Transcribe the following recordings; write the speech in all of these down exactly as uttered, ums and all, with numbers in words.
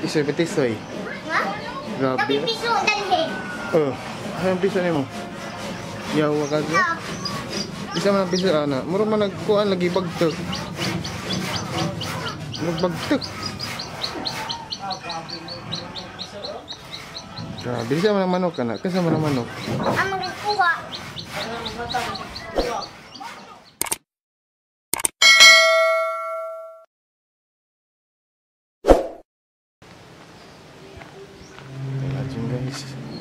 Isoy petisoy. Ha? Grabe. Tapi piso dalhin. Oh, anong piso nimo? Yawa ka dyan? Isa man ang piso, ana. Muro man nagkuhan lagi bagtog. Nagbagtog. Grabe, isa man ang manok, anak. Kasi man ang manok. Ang magkuha. Imagine guys.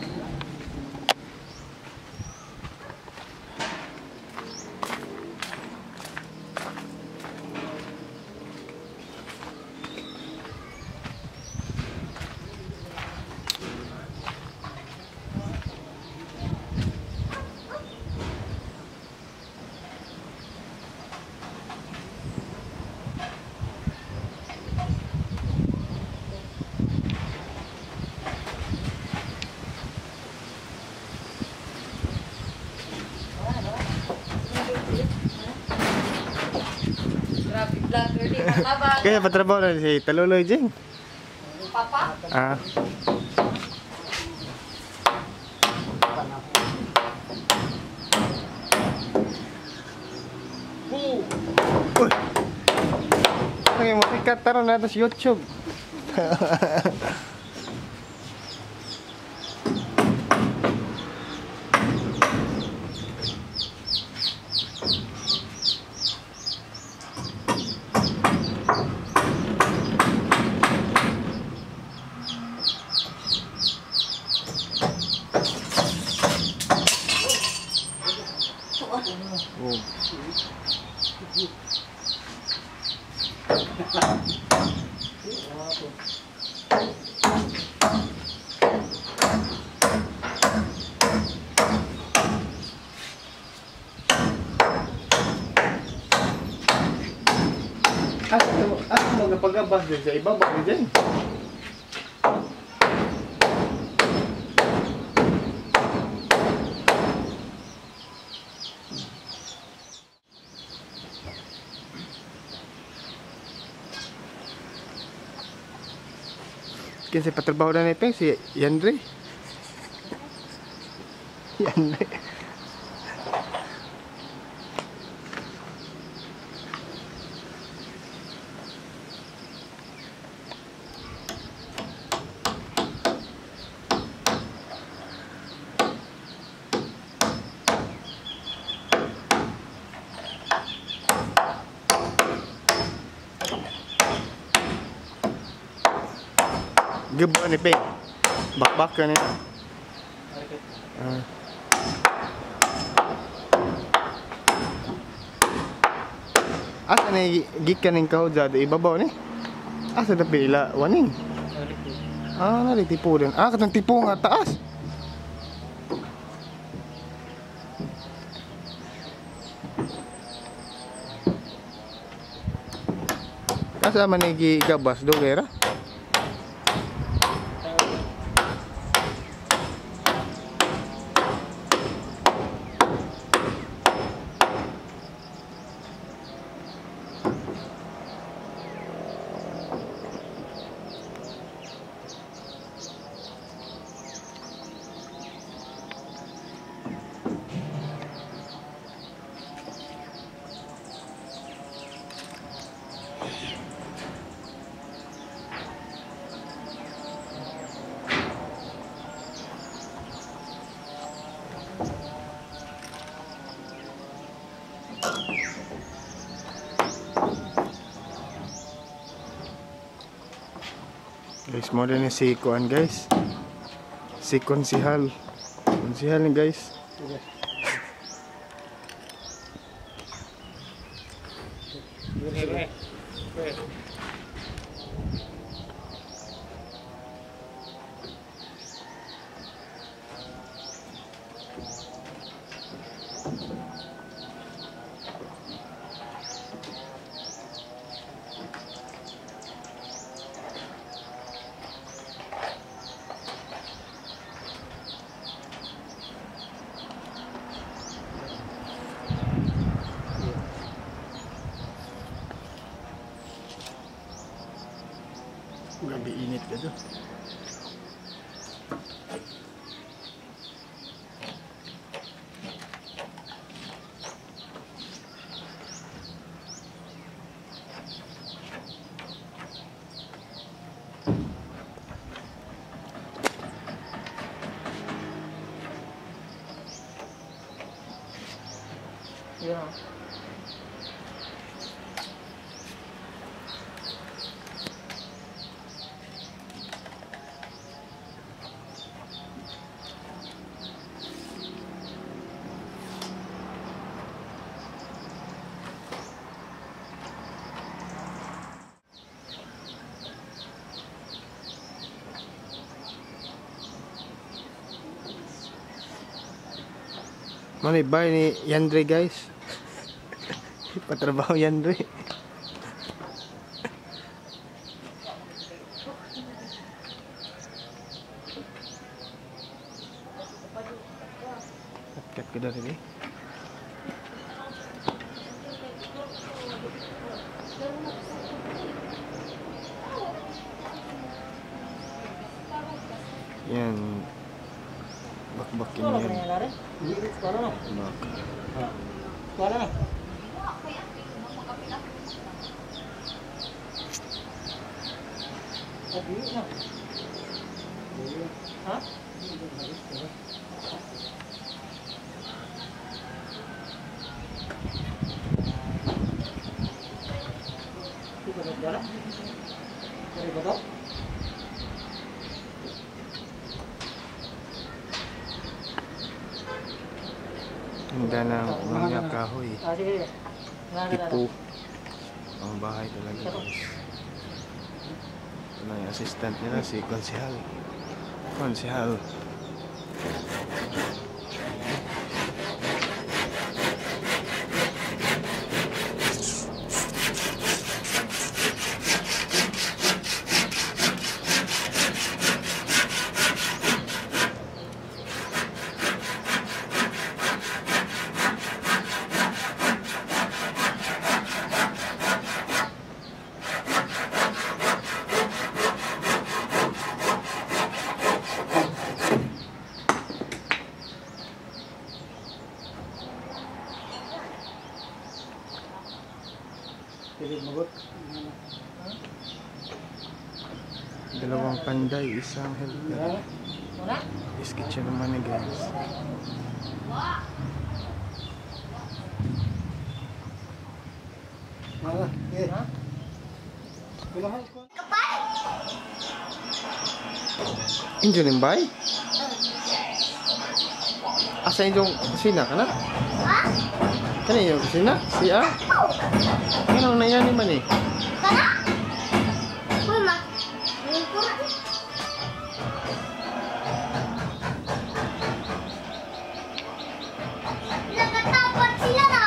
Kaya patrabaho na si Taluloy Jing. Papa? Ah. Uy. Ay, masikat taron na sa YouTube. Oh. Asa mo, asa mo napagabas din sa ibaba ni dyan? Kasi patrabaho na ni Peng, si Yandre. Yandre. Gebo ni Peng. Bakbak ka niya. Ah. Asa na gikan ng kahudza do ibabaw ni? Asa na pila waning? Ah, nari tipo din. Ah, katong tipo nga taas. Asa man ni gigabas do gera? Guys, mo din si Kuan guys. Si konsihal. Konsihal ni guys. Init ka doon. Yeah. Mana bay ni Yandre guys. Patrabaho Yandre. Kat ke dari ni. Yan. Bak-bakin yan. Suara na. Bak. Suara na. Abi na. Ha? Ito ba suara? Dari ba? Handa ng mga kahoy. Ah, sige. Tipo. Ang bahay talaga guys. Ito na yung assistant nila, si Konsehal. Konsehal. Dalawang panday, isang helper. Biscuit siya naman eh guys. Injo ning bay? Asa yung kusina ka na? Ha? Kani yung kusina? Siya? Ano na yan naman eh? Kana? Mama. Mama. Nagkatapat sila na.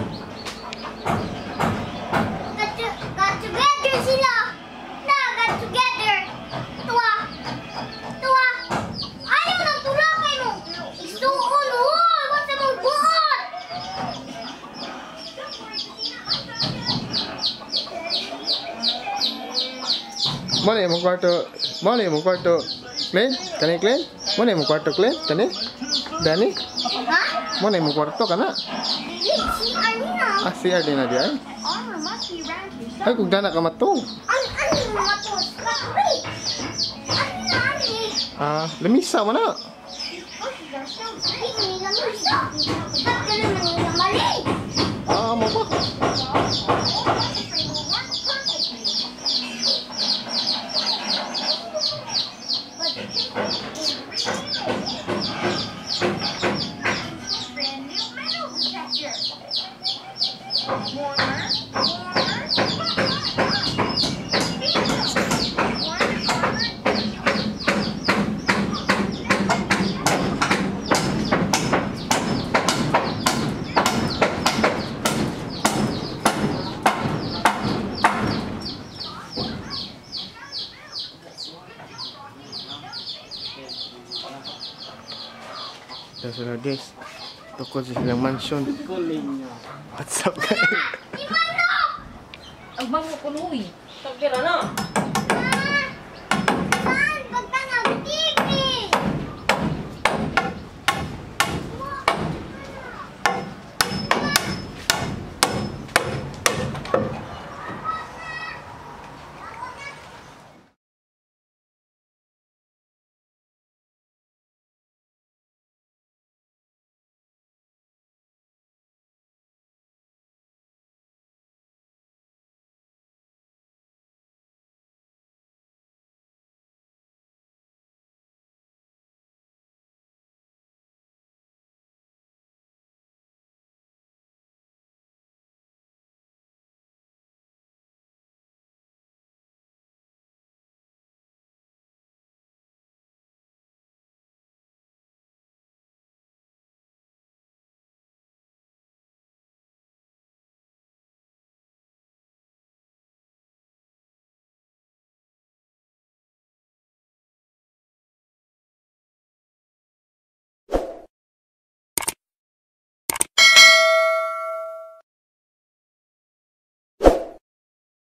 Got, to, got together sila. Na, got together. Tuwa. Tuwa. Ayaw nang tulakay mo. Isuon mo. Wasa mong buot. Mana yung kwarto? Mana yung kwarto? Clint? Kani Clint? Mana yung kwarto Clint? Kani? Dani? Ha? Mana yung kwarto ka na? Dili, si Arina. Ah, C R din na di ay? Armor must be around here. Ay, kung dana ka matong. Ano, ano yung mga to? Wait! Ano na, ano eh? Ah, lamisa mo na. Oh, they're so great. May lamisa. Ba't ganun ang mga mali? Ah, mo ba? Brand new metal detector. Warmer, warmer. Dah sudah guys. Tukod sa silang mansion. Kuling niya. What's up guys? Di ba no? Ang bango ko nuwi. Tagkira na.